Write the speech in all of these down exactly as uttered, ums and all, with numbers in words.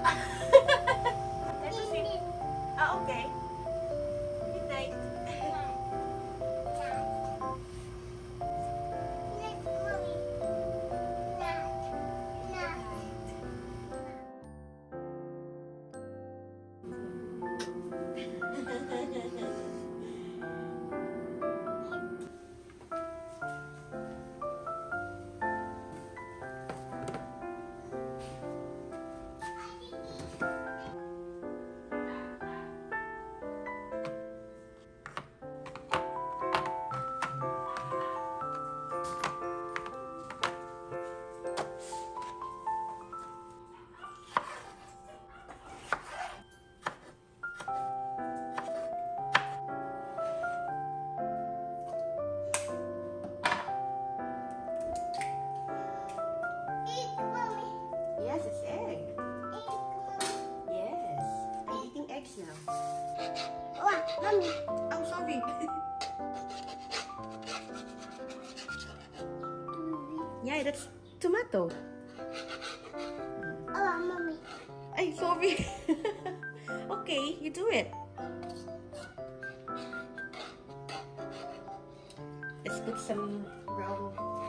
Let's sleep. Ah, okay. Good night. Yes, it's egg. Yes. I'm eating eggs now. What, mommy? Oh, sorry. Yeah, that's tomato. Oh, mommy. Ay, sorry. Okay, you do it. Let's put some brown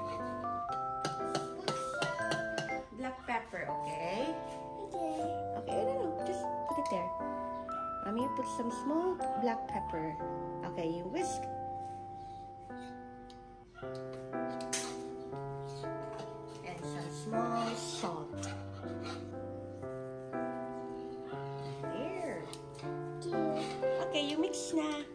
black pepper, okay? Okay. Okay, no, no, just put it there. Mommy, put some small black pepper. Okay, you whisk. And some small salt. There. Okay, you mix na.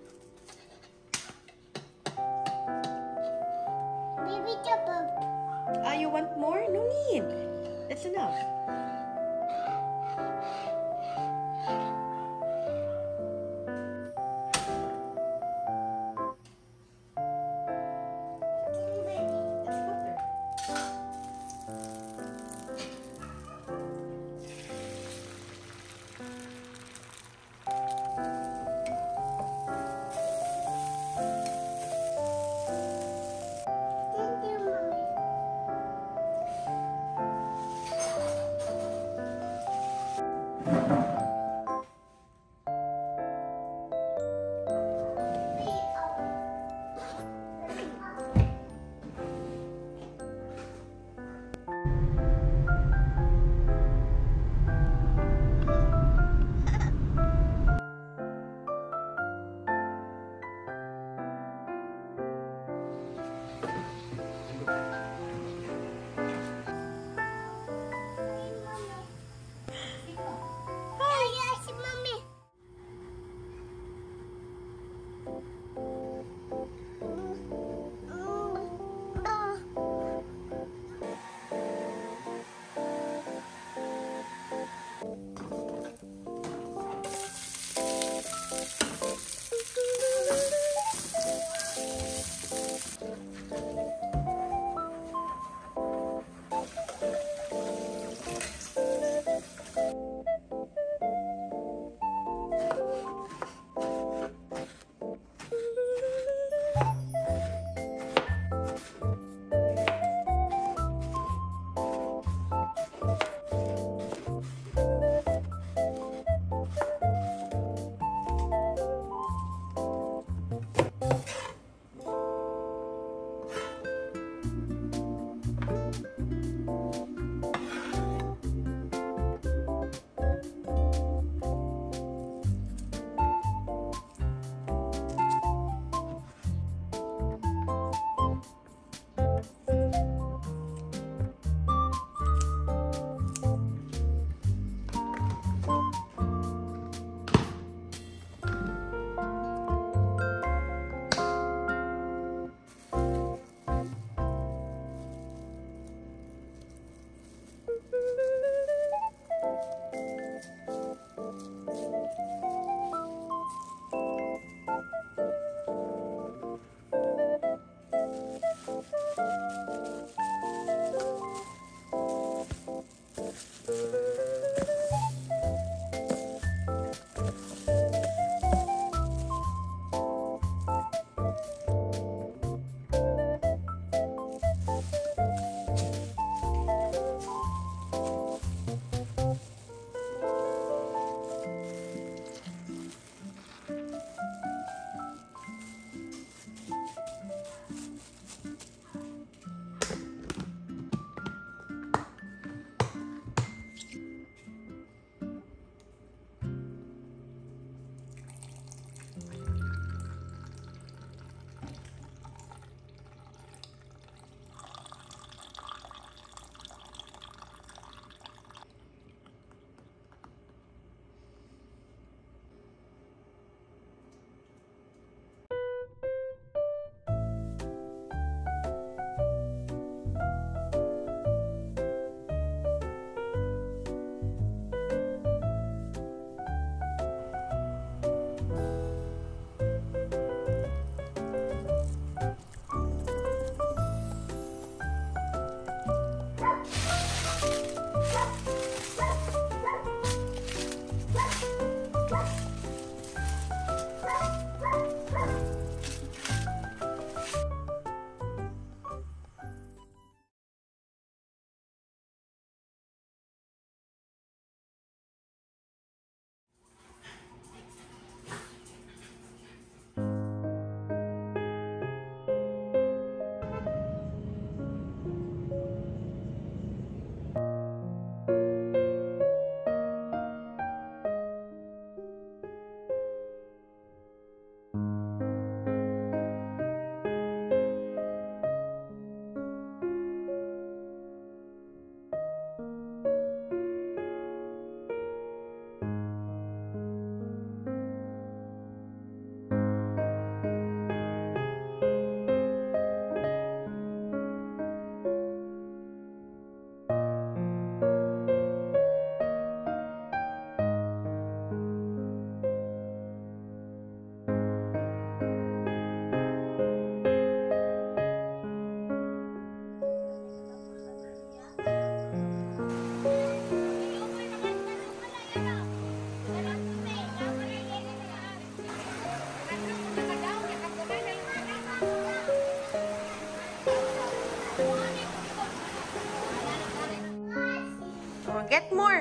Baby chopper. Ah, you want more? No need. That's enough. That's butter. Thank you, mommy.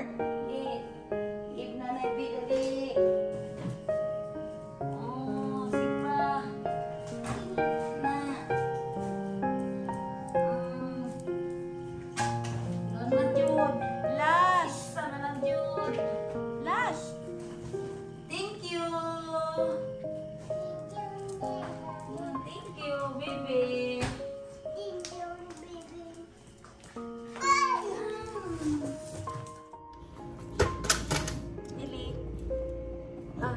Give. Give Nanay B, dali. Oh, sipa. Na. Mm. Doon na, Jude. Last. Isa na lang, Jude. Last. Thank you. Mm, thank you, baby. Lily. Ah.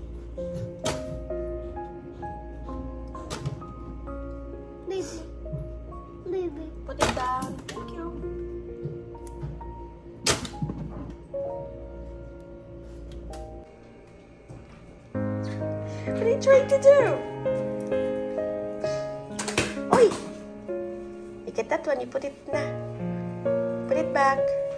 Baby. Baby. Put it down. Thank you. What are you trying to do? Oi! You get that one, you put it na. Put it back.